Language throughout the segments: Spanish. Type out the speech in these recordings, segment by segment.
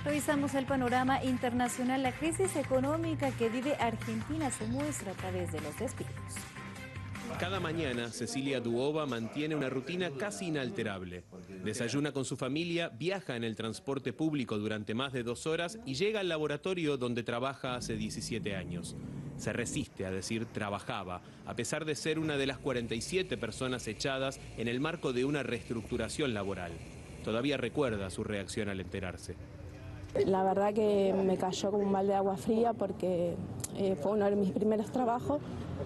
Revisamos el panorama internacional. La crisis económica que vive Argentina se muestra a través de los despidos. Cada mañana, Cecilia Duova mantiene una rutina casi inalterable. Desayuna con su familia, viaja en el transporte público durante más de 2 horas y llega al laboratorio donde trabaja hace 17 años. Se resiste a decir trabajaba, a pesar de ser una de las 47 personas echadas en el marco de una reestructuración laboral. Todavía recuerda su reacción al enterarse. La verdad que me cayó como un balde de agua fría porque fue uno de mis primeros trabajos.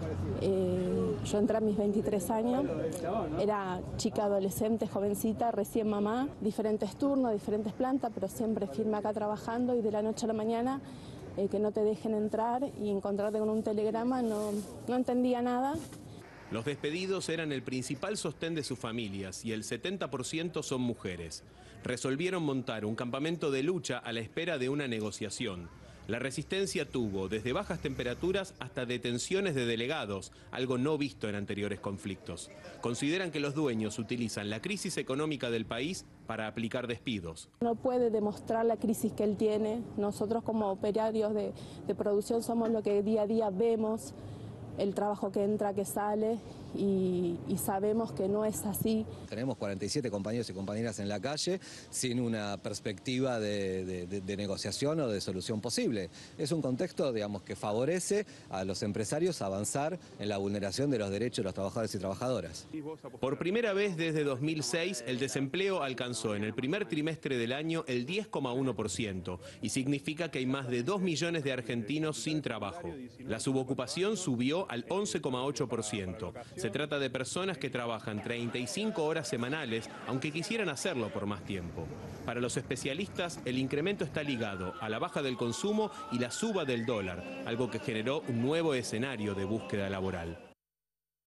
Yo entré a mis 23 años, era chica adolescente, jovencita, recién mamá, diferentes turnos, diferentes plantas, pero siempre firme acá trabajando y de la noche a la mañana que no te dejen entrar y encontrarte con un telegrama, no entendía nada. Los despedidos eran el principal sostén de sus familias y el 70% son mujeres. Resolvieron montar un campamento de lucha a la espera de una negociación. La resistencia tuvo desde bajas temperaturas hasta detenciones de delegados, algo no visto en anteriores conflictos. Consideran que los dueños utilizan la crisis económica del país para aplicar despidos. No puede demostrar la crisis que él tiene. Nosotros como operarios de producción somos lo que día a día vemos, el trabajo que entra, que sale, y sabemos que no es así. Tenemos 47 compañeros y compañeras en la calle sin una perspectiva de negociación o de solución posible. Es un contexto, digamos, que favorece a los empresarios a avanzar en la vulneración de los derechos de los trabajadores y trabajadoras. Por primera vez desde 2006, el desempleo alcanzó en el primer trimestre del año el 10,1% y significa que hay más de 2 millones de argentinos sin trabajo. La subocupación subió al 11,8%. Se trata de personas que trabajan 35 horas semanales, aunque quisieran hacerlo por más tiempo. Para los especialistas, el incremento está ligado a la baja del consumo y la suba del dólar, algo que generó un nuevo escenario de búsqueda laboral.